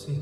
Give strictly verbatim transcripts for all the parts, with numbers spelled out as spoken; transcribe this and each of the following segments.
Sí.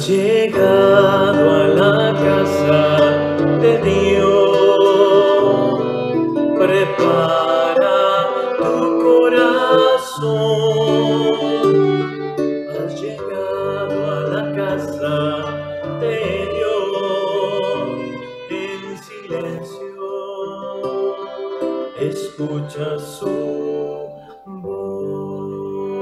Has llegado a la casa de Dios, prepara tu corazón. Has llegado a la casa de Dios, en silencio escucha su voz.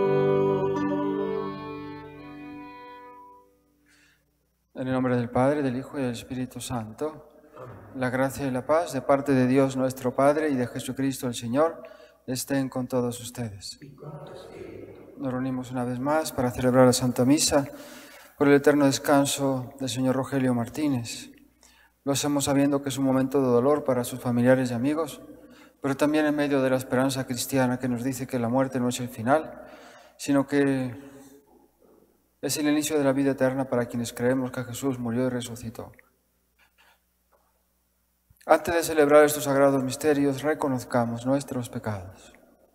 En el nombre del Padre, del Hijo y del Espíritu Santo, la gracia y la paz de parte de Dios nuestro Padre y de Jesucristo el Señor estén con todos ustedes. Nos reunimos una vez más para celebrar la Santa Misa por el eterno descanso del señor Rogelio Martínez. Lo hacemos sabiendo que es un momento de dolor para sus familiares y amigos, pero también en medio de la esperanza cristiana que nos dice que la muerte no es el final, sino que es el inicio de la vida eterna para quienes creemos que Jesús murió y resucitó. Antes de celebrar estos sagrados misterios, reconozcamos nuestros pecados.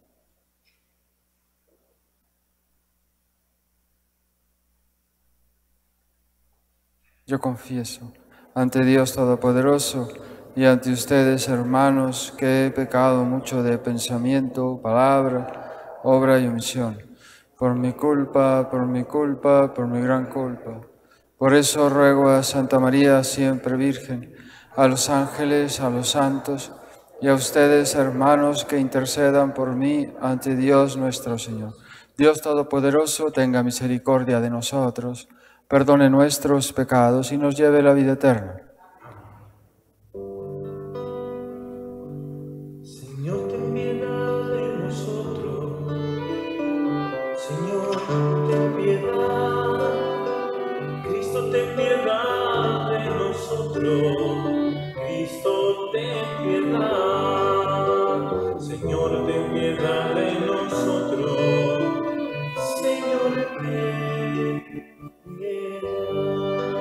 Yo confieso ante Dios Todopoderoso y ante ustedes, hermanos, que he pecado mucho de pensamiento, palabra, obra y omisión. Por mi culpa, por mi culpa, por mi gran culpa. Por eso ruego a Santa María, siempre Virgen, a los ángeles, a los santos y a ustedes, hermanos, que intercedan por mí ante Dios nuestro Señor. Dios Todopoderoso, tenga misericordia de nosotros, perdone nuestros pecados y nos lleve a la vida eterna. Señor, ten piedad de nosotros. Señor, ten piedad. Cristo, ten piedad de nosotros. Cristo, ten piedad. Señor, ten piedad de nosotros. Señor, ten piedad.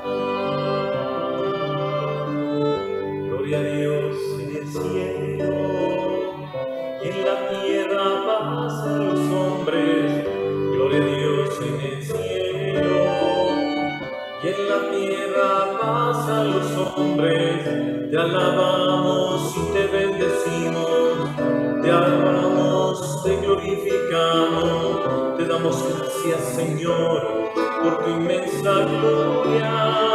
Gloria a Dios en el cielo y en la tierra paz a los hombres. Gloria a Dios en el cielo y en la tierra paz a los hombres. Te alabamos y te bendecimos, te alabamos, te glorificamos, te damos gracias, Señor, por tu inmensa gloria.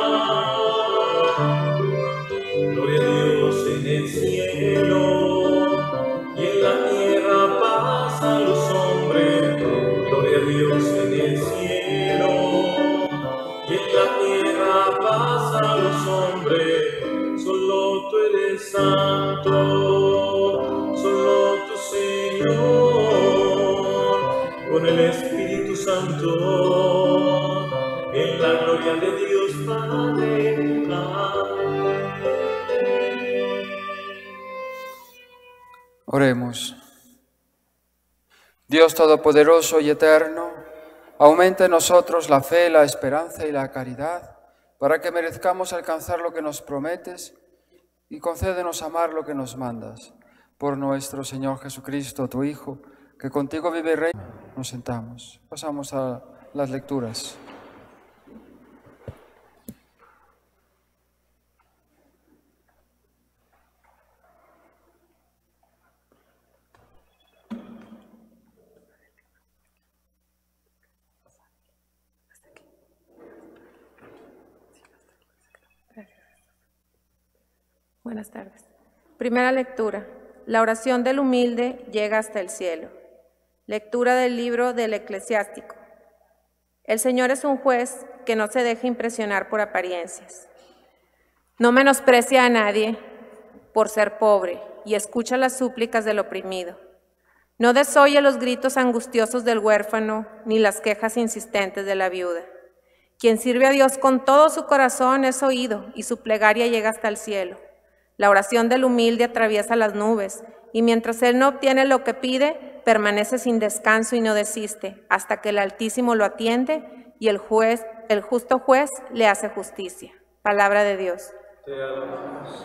Gloria a Dios en el cielo y en la tierra paz a los hombres. Gloria a Dios en el cielo y en la tierra paz a los hombres. Solo tú eres santo, solo tú, Señor, con el Espíritu Santo, en la gloria de Dios Padre. Oremos. Dios Todopoderoso y Eterno, aumenta en nosotros la fe, la esperanza y la caridad, para que merezcamos alcanzar lo que nos prometes y concédenos amar lo que nos mandas. Por nuestro Señor Jesucristo, tu Hijo, que contigo vive y reina. Nos sentamos. Pasamos a las lecturas. Buenas tardes. Primera lectura. La oración del humilde llega hasta el cielo. Lectura del libro del Eclesiástico. El Señor es un juez que no se deja impresionar por apariencias. No menosprecia a nadie por ser pobre y escucha las súplicas del oprimido. No desoye los gritos angustiosos del huérfano ni las quejas insistentes de la viuda. Quien sirve a Dios con todo su corazón es oído y su plegaria llega hasta el cielo. La oración del humilde atraviesa las nubes, y mientras él no obtiene lo que pide, permanece sin descanso y no desiste, hasta que el Altísimo lo atiende y el juez, el justo juez le hace justicia. Palabra de Dios. Te alabamos.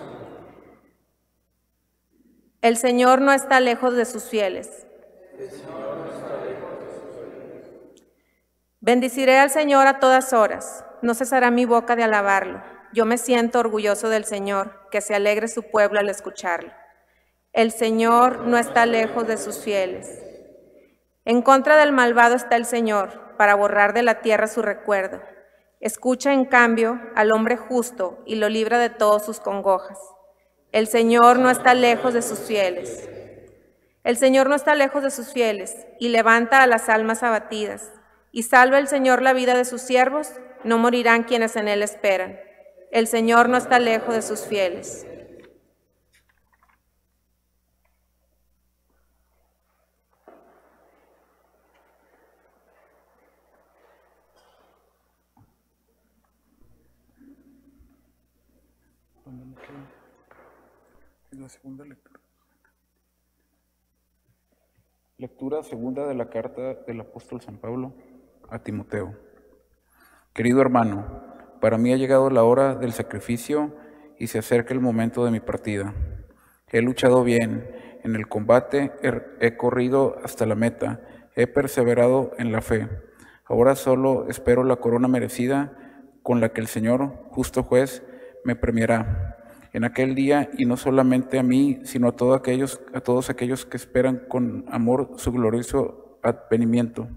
El Señor no está lejos de sus fieles. El Señor no está lejos de sus fieles. Bendiciré al Señor a todas horas. no cesará mi boca de alabarlo. Yo me siento orgulloso del Señor, que se alegre su pueblo al escucharlo. El Señor no está lejos de sus fieles. En contra del malvado está el Señor, para borrar de la tierra su recuerdo. Escucha, en cambio, al hombre justo y lo libra de todas sus congojas. El Señor no está lejos de sus fieles. El Señor no está lejos de sus fieles, y levanta a las almas abatidas. Y salva el Señor la vida de sus siervos, no morirán quienes en él esperan. El Señor no está lejos de sus fieles. La segunda lectura. Lectura segunda de la carta del apóstol San Pablo a Timoteo. Querido hermano, para mí ha llegado la hora del sacrificio y se acerca el momento de mi partida. He luchado bien en el combate, he, he corrido hasta la meta, he perseverado en la fe. Ahora solo espero la corona merecida con la que el Señor, justo juez, me premiará en aquel día, y no solamente a mí, sino a todos aquellos, a todos aquellos que esperan con amor su glorioso advenimiento.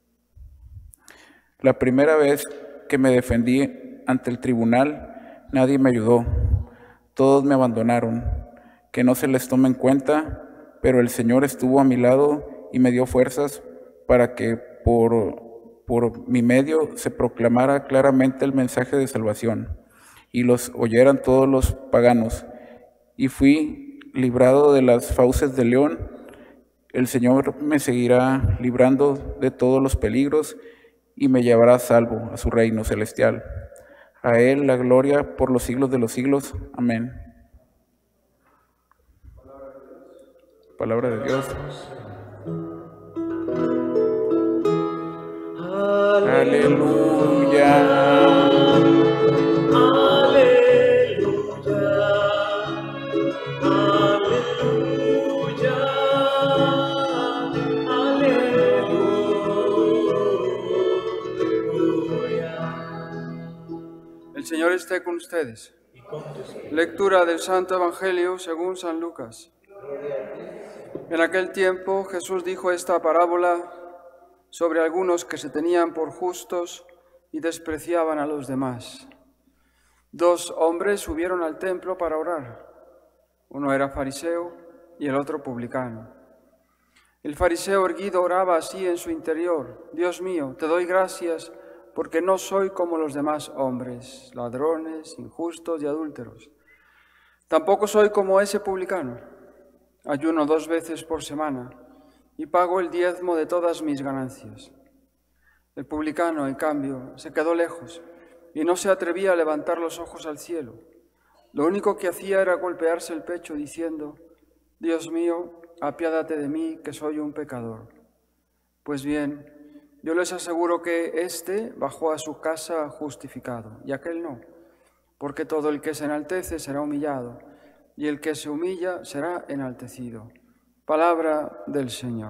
La primera vez que me defendí ante el tribunal, nadie me ayudó, todos me abandonaron, que no se les tome en cuenta, pero el Señor estuvo a mi lado y me dio fuerzas para que por, por mi medio se proclamara claramente el mensaje de salvación, y los oyeran todos los paganos, y fui librado de las fauces del león. El Señor me seguirá librando de todos los peligros y me llevará a salvo a su reino celestial. A Él la gloria por los siglos de los siglos. Amén. Palabra de Dios. Aleluya. El Señor esté con ustedes. Lectura del Santo Evangelio según San Lucas. En aquel tiempo Jesús dijo esta parábola sobre algunos que se tenían por justos y despreciaban a los demás. Dos hombres subieron al templo para orar. Uno era fariseo y el otro publicano. El fariseo erguido oraba así en su interior: Dios mío, te doy gracias porque no soy como los demás hombres, ladrones, injustos y adúlteros. Tampoco soy como ese publicano. Ayuno dos veces por semana y pago el diezmo de todas mis ganancias. El publicano, en cambio, se quedó lejos y no se atrevía a levantar los ojos al cielo. Lo único que hacía era golpearse el pecho diciendo: Dios mío, apiádate de mí, que soy un pecador. Pues bien, yo les aseguro que éste bajó a su casa justificado, y aquel no, porque todo el que se enaltece será humillado, y el que se humilla será enaltecido. Palabra del Señor.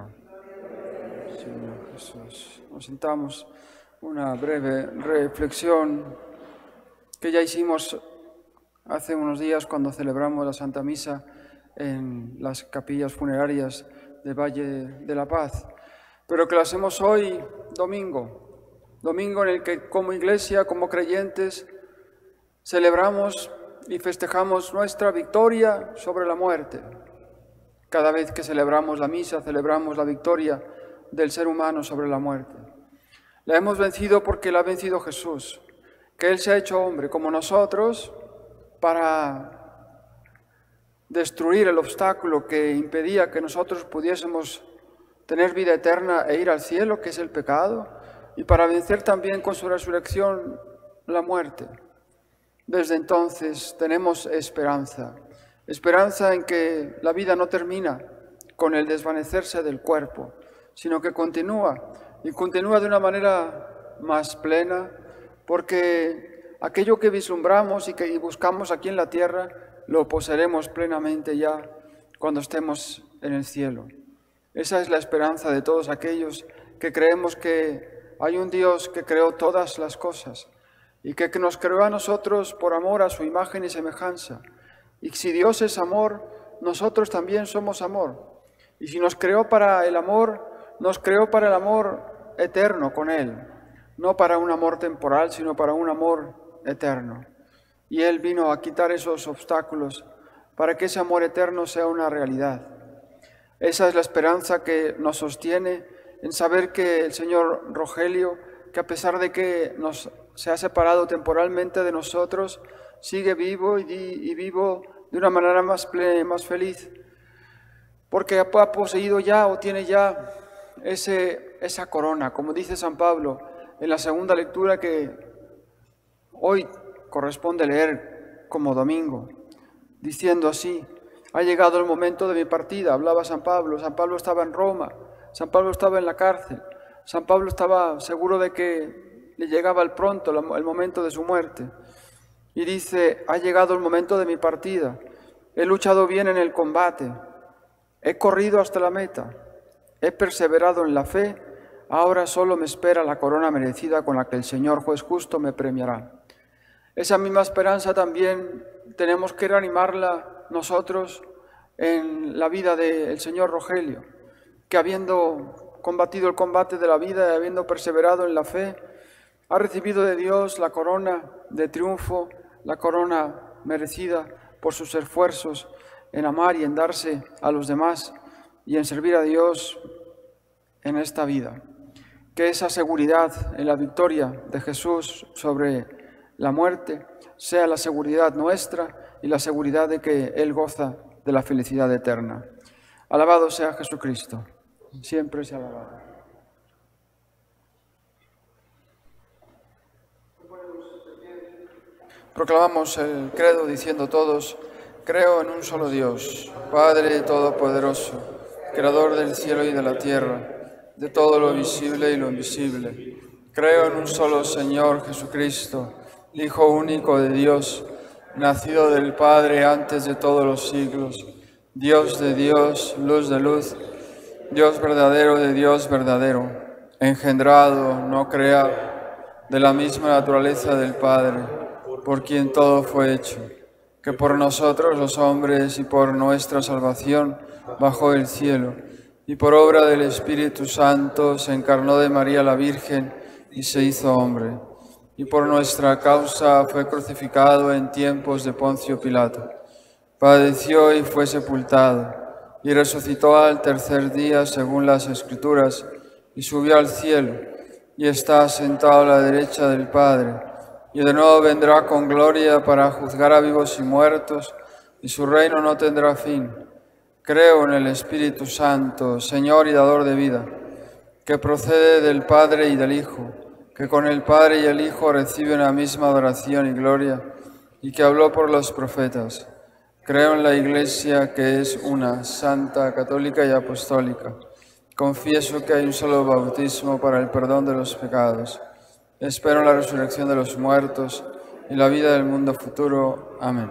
Señor Jesús. Nos sentamos una breve reflexión que ya hicimos hace unos días cuando celebramos la Santa Misa en las capillas funerarias de Valle de la Paz, pero que lo hacemos hoy, domingo, domingo en el que como Iglesia, como creyentes, celebramos y festejamos nuestra victoria sobre la muerte. Cada vez que celebramos la misa, celebramos la victoria del ser humano sobre la muerte. La hemos vencido porque la ha vencido Jesús, que Él se ha hecho hombre como nosotros para destruir el obstáculo que impedía que nosotros pudiésemos tener vida eterna e ir al cielo, que es el pecado, y para vencer también con su resurrección la muerte. Desde entonces tenemos esperanza, esperanza en que la vida no termina con el desvanecerse del cuerpo, sino que continúa, y continúa de una manera más plena, porque aquello que vislumbramos y que buscamos aquí en la tierra, lo poseeremos plenamente ya cuando estemos en el cielo. Esa es la esperanza de todos aquellos que creemos que hay un Dios que creó todas las cosas y que, que nos creó a nosotros por amor a su imagen y semejanza. Y si Dios es amor, nosotros también somos amor. Y si nos creó para el amor, nos creó para el amor eterno con Él, no para un amor temporal, sino para un amor eterno. Y Él vino a quitar esos obstáculos para que ese amor eterno sea una realidad. Esa es la esperanza que nos sostiene en saber que el señor Rogelio, que a pesar de que nos, se ha separado temporalmente de nosotros, sigue vivo y, y vivo de una manera más plena, más feliz, porque ha poseído ya o tiene ya ese, esa corona, como dice San Pablo en la segunda lectura que hoy corresponde leer como domingo, diciendo así: ha llegado el momento de mi partida. Hablaba San Pablo. San Pablo estaba en Roma, San Pablo estaba en la cárcel, San Pablo estaba seguro de que le llegaba el pronto, el momento de su muerte. Y dice: ha llegado el momento de mi partida, he luchado bien en el combate, he corrido hasta la meta, he perseverado en la fe, ahora solo me espera la corona merecida con la que el Señor juez justo me premiará. Esa misma esperanza también tenemos que reanimarla nosotros en la vida del señor Rogelio, que habiendo combatido el combate de la vida y habiendo perseverado en la fe, ha recibido de Dios la corona de triunfo, la corona merecida por sus esfuerzos en amar y en darse a los demás y en servir a Dios en esta vida. Que esa seguridad en la victoria de Jesús sobre la muerte sea la seguridad nuestra y la seguridad de que Él goza de la felicidad eterna. Alabado sea Jesucristo, siempre sea alabado. Proclamamos el credo diciendo todos: creo en un solo Dios, Padre Todopoderoso, Creador del cielo y de la tierra, de todo lo visible y lo invisible. Creo en un solo Señor Jesucristo, Hijo único de Dios, nacido del Padre antes de todos los siglos, Dios de Dios, luz de luz, Dios verdadero de Dios verdadero, engendrado, no creado, de la misma naturaleza del Padre, por quien todo fue hecho, que por nosotros los hombres y por nuestra salvación bajó del cielo, y por obra del Espíritu Santo se encarnó de María la Virgen y se hizo hombre. Y por nuestra causa fue crucificado en tiempos de Poncio Pilato. Padeció y fue sepultado, y resucitó al tercer día según las Escrituras, y subió al cielo, y está sentado a la derecha del Padre, y de nuevo vendrá con gloria para juzgar a vivos y muertos, y su reino no tendrá fin. Creo en el Espíritu Santo, Señor y dador de vida, que procede del Padre y del Hijo, que con el Padre y el Hijo reciben la misma adoración y gloria, y que habló por los profetas. Creo en la Iglesia, que es una, santa, católica y apostólica. Confieso que hay un solo bautismo para el perdón de los pecados. Espero la resurrección de los muertos y la vida del mundo futuro. Amén.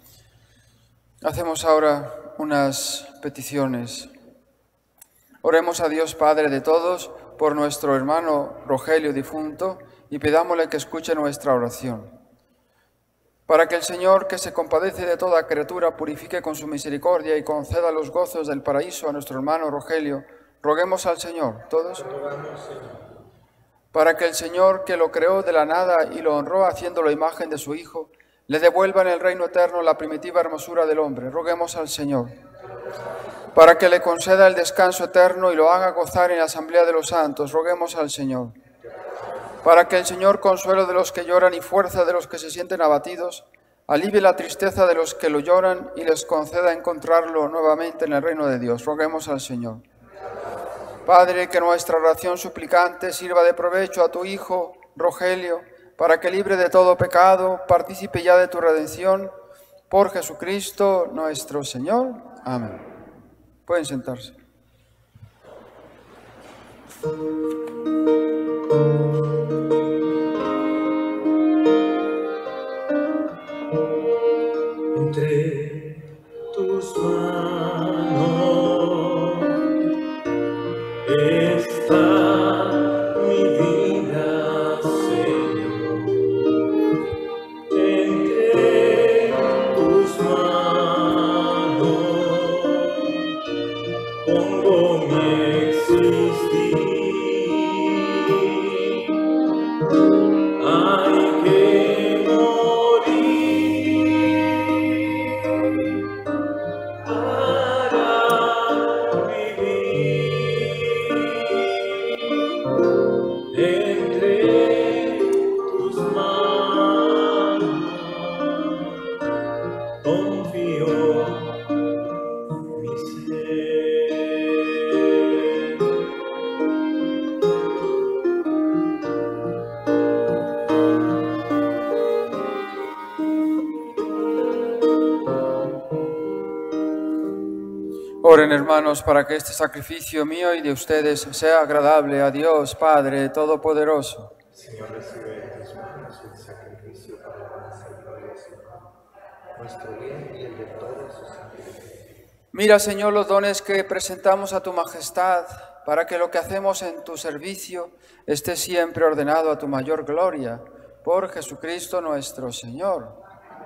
Hacemos ahora unas peticiones. Oremos a Dios Padre de todos por nuestro hermano Rogelio difunto y pidámosle que escuche nuestra oración. Para que el Señor, que se compadece de toda criatura, purifique con su misericordia y conceda los gozos del paraíso a nuestro hermano Rogelio, roguemos al Señor, todos. Para que el Señor, que lo creó de la nada y lo honró haciéndolo imagen de su Hijo, le devuelva en el reino eterno la primitiva hermosura del hombre, roguemos al Señor. Para que le conceda el descanso eterno y lo haga gozar en la asamblea de los santos, roguemos al Señor. Para que el Señor, consuelo de los que lloran y fuerza de los que se sienten abatidos, alivie la tristeza de los que lo lloran y les conceda encontrarlo nuevamente en el reino de Dios, roguemos al Señor. Padre, que nuestra oración suplicante sirva de provecho a tu Hijo, Rogelio, para que libre de todo pecado, partícipe ya de tu redención, por Jesucristo nuestro Señor. Amén. Pueden sentarse. Entre tus manos está mi vida, Señor. Oren, hermanos, para que este sacrificio mío y de ustedes sea agradable a Dios, Padre Todopoderoso. Señor, recibe de tus manos el sacrificio para la alabanza y gloria de su nombre, nuestro bien y el de todos sus santos. Mira, Señor, los dones que presentamos a tu majestad, para que lo que hacemos en tu servicio esté siempre ordenado a tu mayor gloria, por Jesucristo nuestro Señor.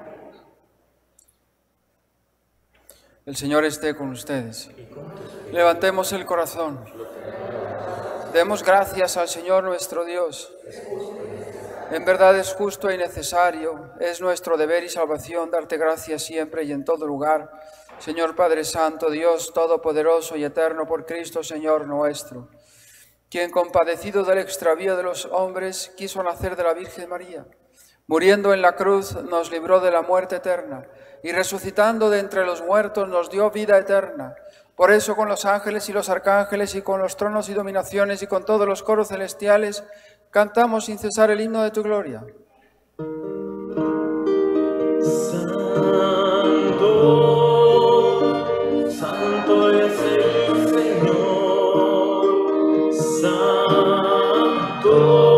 El Señor esté con ustedes. Levantemos el corazón. Demos gracias al Señor nuestro Dios. En verdad es justo y necesario, es nuestro deber y salvación darte gracias siempre y en todo lugar, Señor Padre Santo, Dios Todopoderoso y Eterno, por Cristo Señor nuestro, quien compadecido del extravío de los hombres quiso nacer de la Virgen María. Muriendo en la cruz nos libró de la muerte eterna y resucitando de entre los muertos nos dio vida eterna. Por eso con los ángeles y los arcángeles y con los tronos y dominaciones y con todos los coros celestiales cantamos sin cesar el himno de tu gloria. Santo, santo es el Señor. Santo,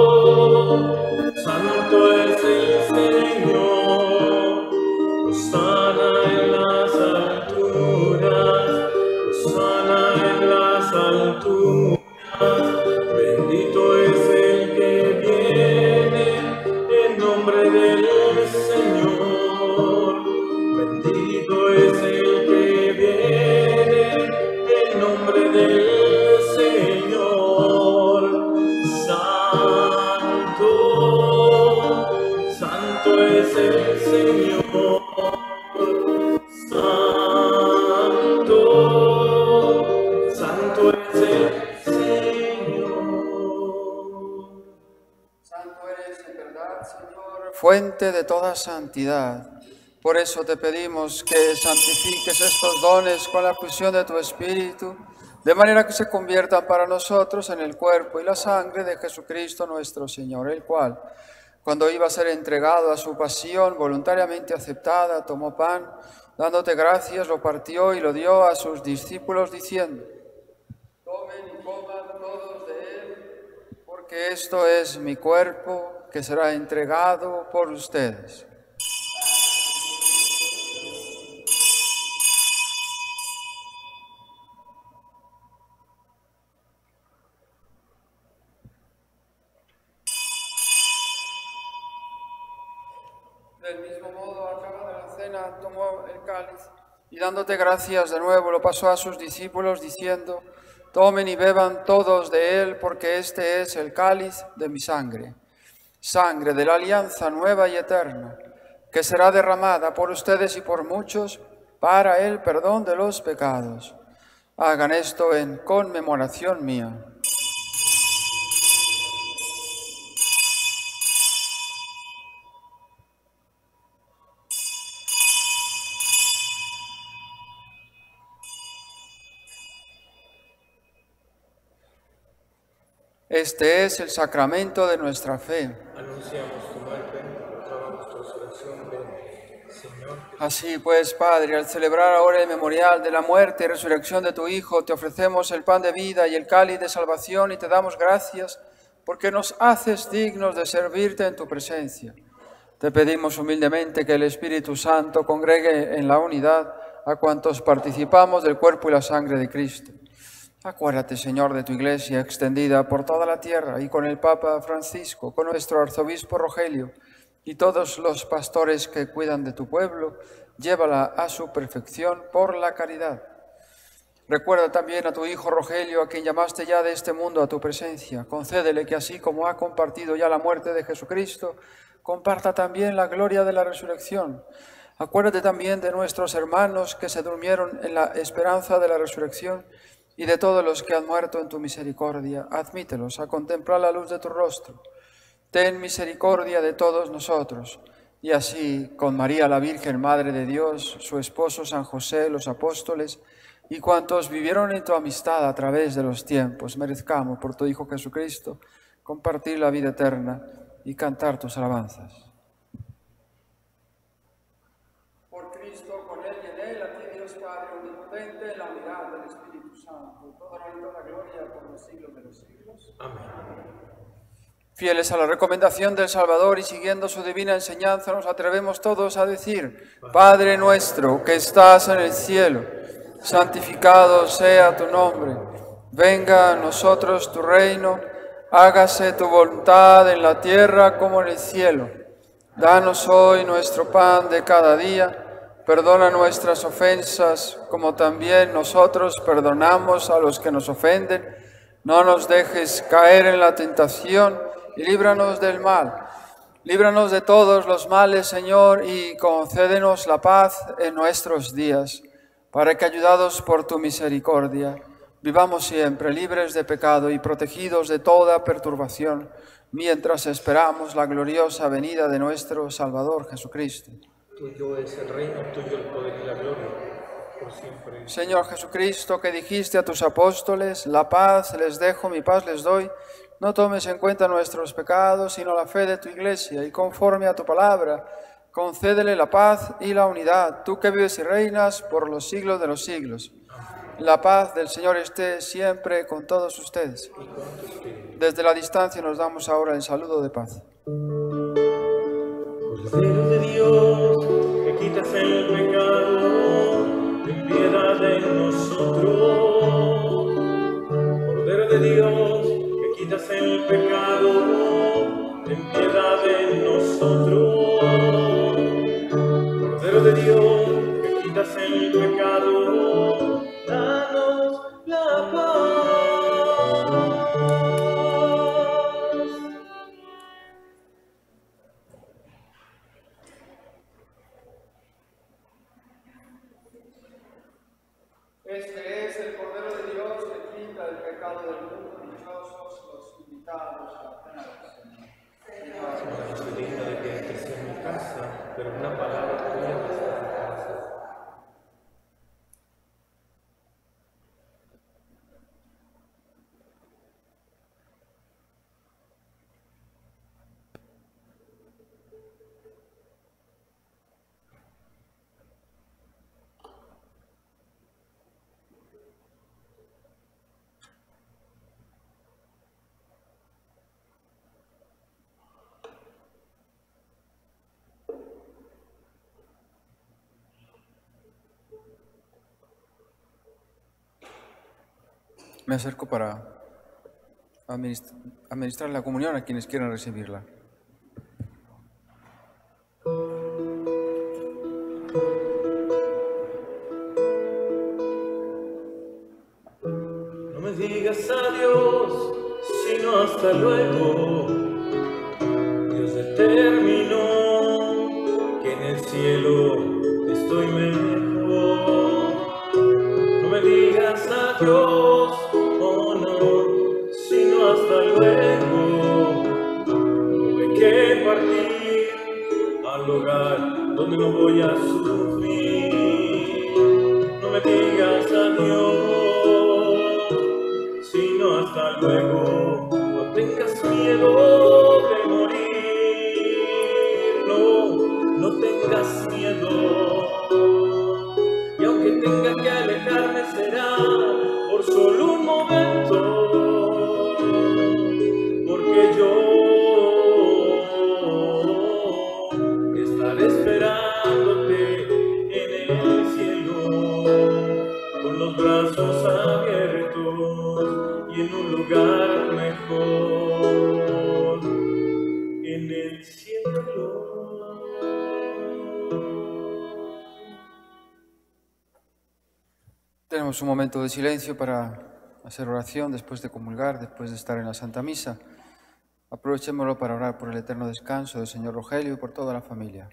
santo es el Señor. Hosana en las alturas, hosana en las alturas. Bendito es el que viene en nombre del Señor. Bendito es el que viene en nombre del Señor. Santo, santo es el Señor. Santo, santo es el Señor. Santo eres en verdad, Señor, fuente de toda santidad. Por eso te pedimos que santifiques estos dones con la fusión de tu Espíritu, de manera que se conviertan para nosotros en el cuerpo y la sangre de Jesucristo nuestro Señor, el cual, cuando iba a ser entregado a su pasión voluntariamente aceptada, tomó pan, dándote gracias, lo partió y lo dio a sus discípulos, diciendo: tomen y coman todos de él, porque esto es mi cuerpo que será entregado por ustedes. Del mismo modo, acabada la cena, tomó el cáliz y dándote gracias de nuevo lo pasó a sus discípulos diciendo: tomen y beban todos de él, porque este es el cáliz de mi sangre, sangre de la alianza nueva y eterna, que será derramada por ustedes y por muchos para el perdón de los pecados. Hagan esto en conmemoración mía. Este es el sacramento de nuestra fe. Anunciamos tu muerte, proclamamos tu resurrección. Ven, Señor. Así pues, Padre, al celebrar ahora el memorial de la muerte y resurrección de tu Hijo, te ofrecemos el pan de vida y el cáliz de salvación y te damos gracias porque nos haces dignos de servirte en tu presencia. Te pedimos humildemente que el Espíritu Santo congregue en la unidad a cuantos participamos del cuerpo y la sangre de Cristo. Acuérdate, Señor, de tu Iglesia extendida por toda la tierra y con el Papa Francisco, con nuestro arzobispo Rogelio y todos los pastores que cuidan de tu pueblo, llévala a su perfección por la caridad. Recuerda también a tu hijo Rogelio, a quien llamaste ya de este mundo a tu presencia. Concédele que así como ha compartido ya la muerte de Jesucristo, comparta también la gloria de la resurrección. Acuérdate también de nuestros hermanos que se durmieron en la esperanza de la resurrección y de todos los que han muerto en tu misericordia. Admítelos a contemplar la luz de tu rostro. Ten misericordia de todos nosotros. Y así, con María la Virgen, Madre de Dios, su esposo San José, los apóstoles, y cuantos vivieron en tu amistad a través de los tiempos, merezcamos por tu Hijo Jesucristo compartir la vida eterna y cantar tus alabanzas. Por Cristo, con Él y en Él, a ti Dios Padre Omnipotente, en la unidad del Amén. Fieles a la recomendación del Salvador y siguiendo su divina enseñanza, nos atrevemos todos a decir: Padre nuestro que estás en el cielo, santificado sea tu nombre. Venga a nosotros tu reino, hágase tu voluntad en la tierra como en el cielo. Danos hoy nuestro pan de cada día, perdona nuestras ofensas como también nosotros perdonamos a los que nos ofenden. No nos dejes caer en la tentación y líbranos del mal. Líbranos de todos los males, Señor, y concédenos la paz en nuestros días, para que, ayudados por tu misericordia, vivamos siempre libres de pecado y protegidos de toda perturbación, mientras esperamos la gloriosa venida de nuestro Salvador Jesucristo. Tuyo es el reino, tuyo el poder y la gloria, por siempre. Señor Jesucristo, que dijiste a tus apóstoles: la paz les dejo, mi paz les doy, no tomes en cuenta nuestros pecados, sino la fe de tu Iglesia, y conforme a tu palabra, concédele la paz y la unidad, tú que vives y reinas por los siglos de los siglos. La paz del Señor esté siempre con todos ustedes. Desde la distancia nos damos ahora el saludo de paz. Cordero de Dios, que quitas el pecado, ten piedad de nosotros. Cordero de Dios, que quitas el pecado, ten piedad de nosotros. Cordero de Dios, que quitas el pecado, danos la paz. Este es el Cordero de Dios que quita el pecado del mundo. Dichosos los invitados a la cena del Señor. No soy digno de que entres en mi casa, pero una palabra tuya bastará. Me acerco para administrar, administrar la comunión a quienes quieran recibirla. No me digas adiós, sino hasta luego. Dios determinó que en el cielo estoy mejor. No me digas adiós, oh no, sino hasta luego. Tuve que partir al lugar donde no voy a sufrir. No me digas adiós, sino hasta luego. No tengas miedo de morir, no, no tengas miedo. Y aunque tenga que alejarme será por solo un momento, porque yo estaré esperándote en el cielo, con los brazos abiertos y en un lugar mejor, en el cielo. Tenemos un momento de silencio para hacer oración después de comulgar, después de estar en la Santa Misa. Aprovechémoslo para orar por el eterno descanso del señor Rogelio y por toda la familia.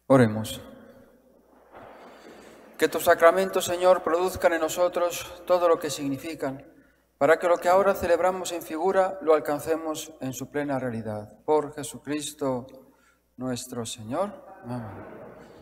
Oremos. Que tus sacramentos, Señor, produzcan en nosotros todo lo que significan, para que lo que ahora celebramos en figura lo alcancemos en su plena realidad. Por Jesucristo nuestro Señor. Amén.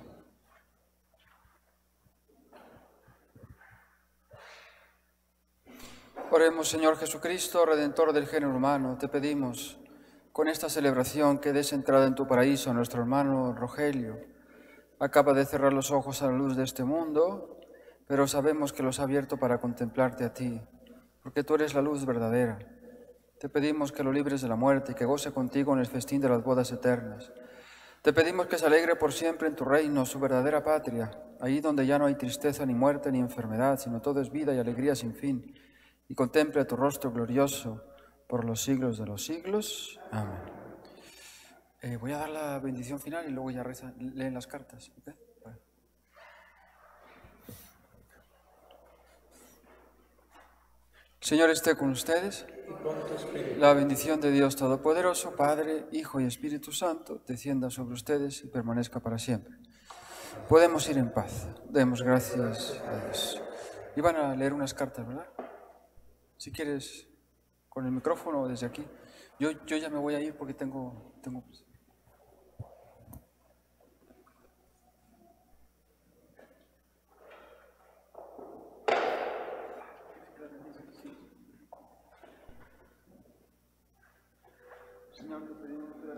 Oremos, Señor Jesucristo, Redentor del género humano, te pedimos, con esta celebración, que des entrada en tu paraíso a nuestro hermano Rogelio. Acaba de cerrar los ojos a la luz de este mundo, pero sabemos que los ha abierto para contemplarte a ti, porque tú eres la luz verdadera. Te pedimos que lo libres de la muerte y que goce contigo en el festín de las bodas eternas. Te pedimos que se alegre por siempre en tu reino, su verdadera patria, allí donde ya no hay tristeza, ni muerte, ni enfermedad, sino todo es vida y alegría sin fin, y contemple tu rostro glorioso por los siglos de los siglos. Amén. Eh, voy a dar la bendición final y luego ya reza, leen las cartas. ¿Okay? Vale. El Señor esté con ustedes. La bendición de Dios Todopoderoso, Padre, Hijo y Espíritu Santo, descienda sobre ustedes y permanezca para siempre. Podemos ir en paz. Demos gracias a Dios. Iban a leer unas cartas, ¿verdad? Si quieres, con el micrófono o desde aquí. Yo, yo ya me voy a ir porque tengo... tengo... Señor, te pedimos que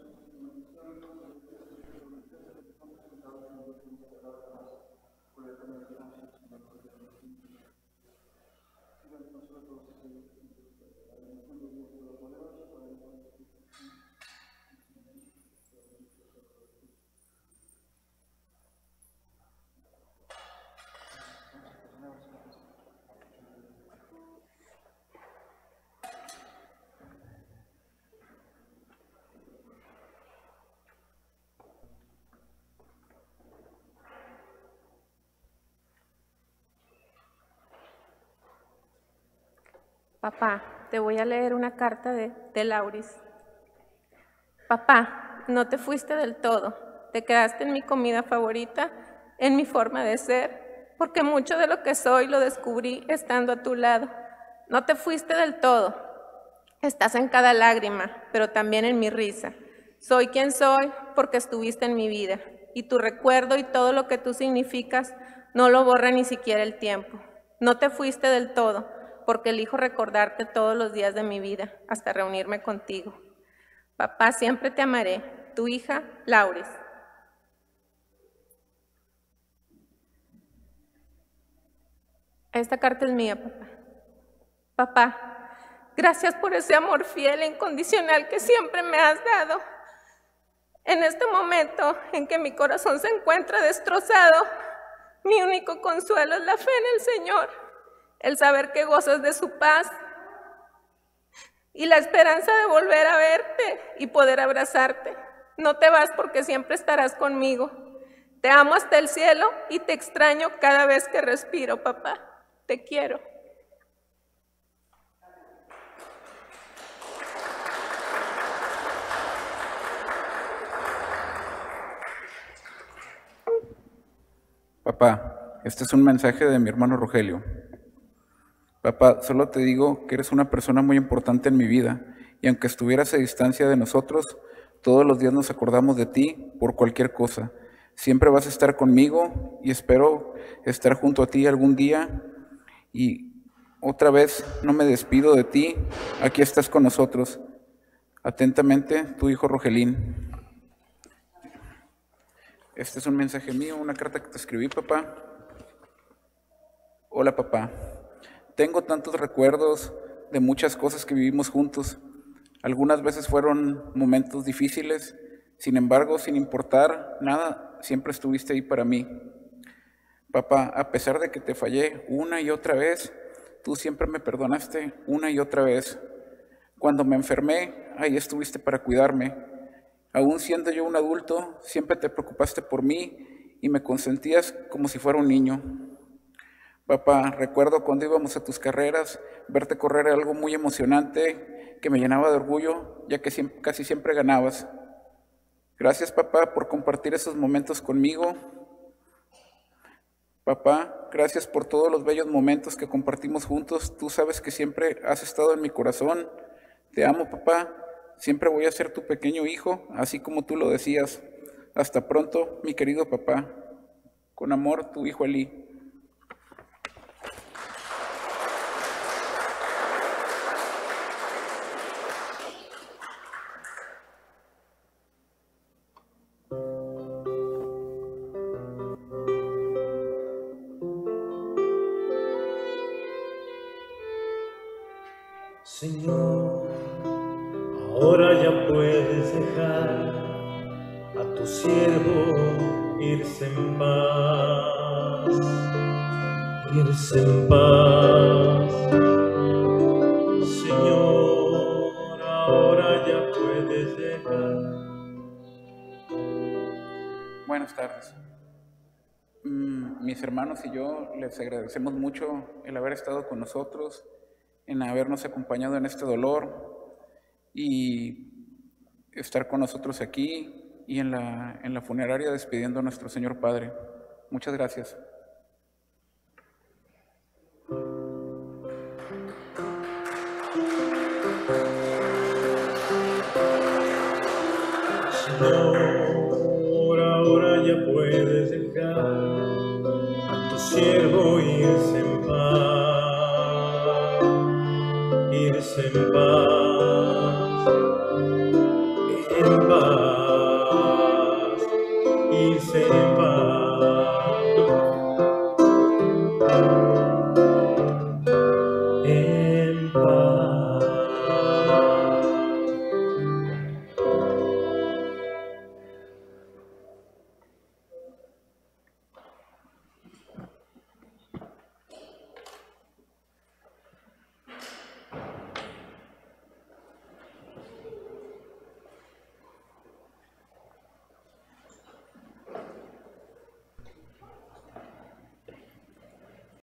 Papá, te voy a leer una carta de, de Lauris. Papá, no te fuiste del todo. Te quedaste en mi comida favorita, en mi forma de ser, porque mucho de lo que soy lo descubrí estando a tu lado. No te fuiste del todo. Estás en cada lágrima, pero también en mi risa. Soy quien soy porque estuviste en mi vida, y tu recuerdo y todo lo que tú significas no lo borra ni siquiera el tiempo. No te fuiste del todo, porque elijo recordarte todos los días de mi vida, hasta reunirme contigo. Papá, siempre te amaré. Tu hija, Lauris. Esta carta es mía, papá. Papá, gracias por ese amor fiel e incondicional que siempre me has dado. En este momento en que mi corazón se encuentra destrozado, mi único consuelo es la fe en el Señor. El saber que gozas de su paz y la esperanza de volver a verte y poder abrazarte. No te vas porque siempre estarás conmigo. Te amo hasta el cielo y te extraño cada vez que respiro, papá. Te quiero. Papá, este es un mensaje de mi hermano Rogelio. Papá, solo te digo que eres una persona muy importante en mi vida, y aunque estuvieras a distancia de nosotros, todos los días nos acordamos de ti por cualquier cosa. Siempre vas a estar conmigo y espero estar junto a ti algún día. Y otra vez no me despido de ti, aquí estás con nosotros. Atentamente, tu hijo Rogelín. Este es un mensaje mío, una carta que te escribí, papá. Hola, papá. Tengo tantos recuerdos de muchas cosas que vivimos juntos. Algunas veces fueron momentos difíciles, sin embargo, sin importar nada, siempre estuviste ahí para mí. Papá, a pesar de que te fallé una y otra vez, tú siempre me perdonaste una y otra vez. Cuando me enfermé, ahí estuviste para cuidarme. Aún siendo yo un adulto, siempre te preocupaste por mí y me consentías como si fuera un niño. Papá, recuerdo cuando íbamos a tus carreras, verte correr algo muy emocionante que me llenaba de orgullo, ya que siempre, casi siempre ganabas. Gracias, papá, por compartir esos momentos conmigo. Papá, gracias por todos los bellos momentos que compartimos juntos. Tú sabes que siempre has estado en mi corazón. Te amo, papá. Siempre voy a ser tu pequeño hijo, así como tú lo decías. Hasta pronto, mi querido papá. Con amor, tu hijo Eli. Señor, ahora ya puedes dejar a tu siervo irse en paz, irse en paz. Señor, ahora ya puedes dejar. Buenas tardes. Mm, mis hermanos y yo les agradecemos mucho el haber estado con nosotros, en habernos acompañado en este dolor y estar con nosotros aquí y en la, en la funeraria despidiendo a nuestro Señor Padre. Muchas gracias. Señor, ahora ya puedes dejar a tu siervo irse en paz, irse en paz.